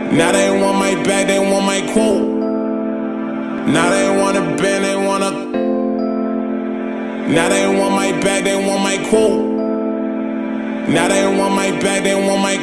Now they want my bag, they want my quote. Now they want a band, they want a. Now they want my bag, they want my quote. Now they want my bag, they want my.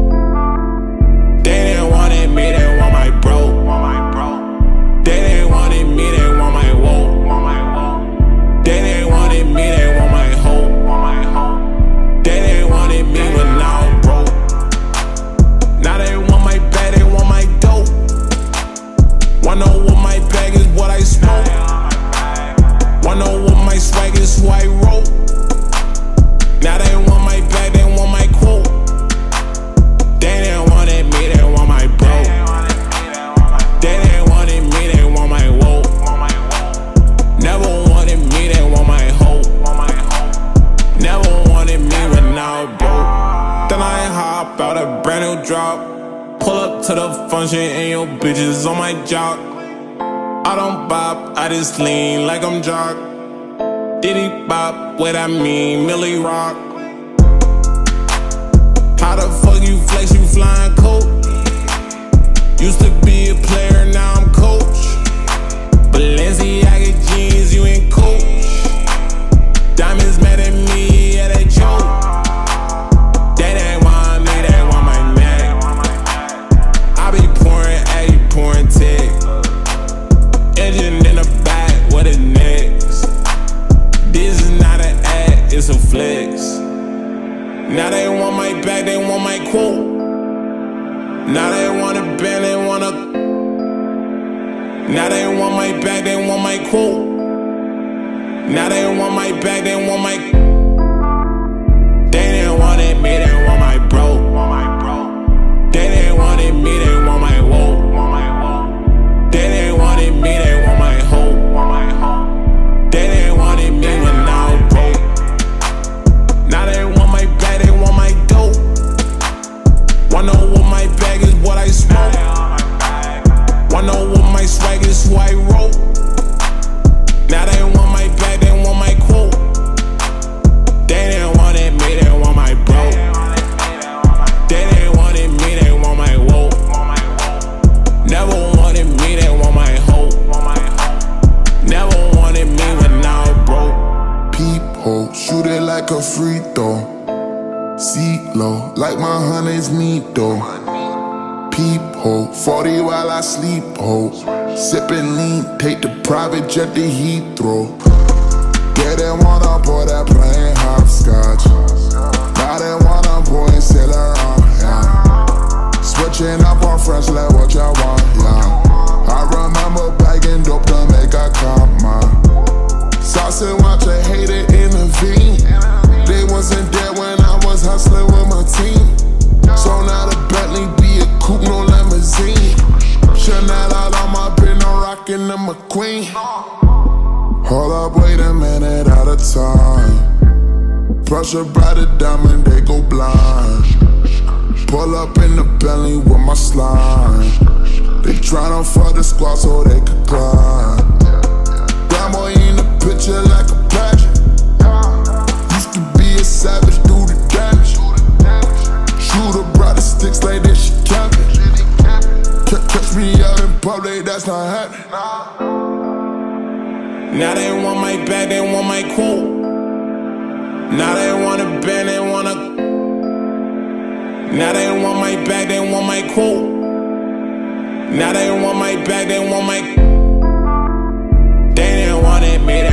They didn't want it, me, they want my bro. They didn't want it, me, they want my woe. They didn't want it, me, they want my hoe. They didn't want it, me, but now I'm broke. Now they want my bag, they want my dope. Wanna know what my bag is, what I smoke. Wanna know what my swag is, who I wrote. Now they want my bag, they want my quote. They didn't want it, me, they want my bro. They didn't want it, me, they want my woe. Never wanted me, they want my hoe. Never wanted me, but now I'm broke. Then I hop out a brand new drop. Pull up to the function and your bitches on my jock. I don't bop, I just lean like I'm jock. Diddy bop, what I mean, Millie Rock. How the fuck you flex, you flying coach? Used to be a player, now I'm coach. Balenciaga jeans, you ain't coach. Diamonds mad at me, yeah, they choke. They didn't want me, they want my Mac. I be pouring A, pouring tech. Engine in the back, what is next? This is not an ad, it's a flex. Now they want my bag, they want my quote. Now they want a band, they want a. Now they want my bag, they want my quote. Now they want my bag, they want my. They didn't want it, me, they want my bro. They didn't want it, me, they want my woe. They didn't want it, me, they want my hoe. They didn't want it, me, but now I'm broke. Now they want my bag, they want my dope. Wanna know what my bag is, what I smoke. Wanna know what my swag is, who I wrote. Now they want my bag, they want my quote. They didn't want it, me, they want my bro. They didn't want it, me, they want my woe. Never wanted me, they want my hoe. Never wanted me, but now I'm broke. Peephole, shoot it like a free throw. C-low, like my honey's meat though. Peephole, 40 while I sleep ho. Sippin' lean, take the private jet to Heathrow. Yeah, they wanna boy that playing hopscotch. Now they wanna boy and sail around, yeah. Switching up on French, like what y'all want, yeah. I remember bagging dope to make a comma. Saucy watch a hater intervene. They wasn't there when I was hustling with my team. So now the Bentley be a coupe, no limousine. Chanel out on my bin, I'm rockin' the McQueen. Hold up, wait a minute at a time. Pressure by the diamond, they go blind. Pull up in the Bentley with my slime. They tryna fuck the squad so they could climb. Damn boy in the picture like a pageant. Used to be a savage, do the damage. Shooter brought the sticks like this, she camping. Catch me out in public, that's not happening. Now they want my bag, they want my quote. Now they want a band, they want a. Now they want my bag, they want my quote. Now they want my bag, they want my. They didn't want it, me,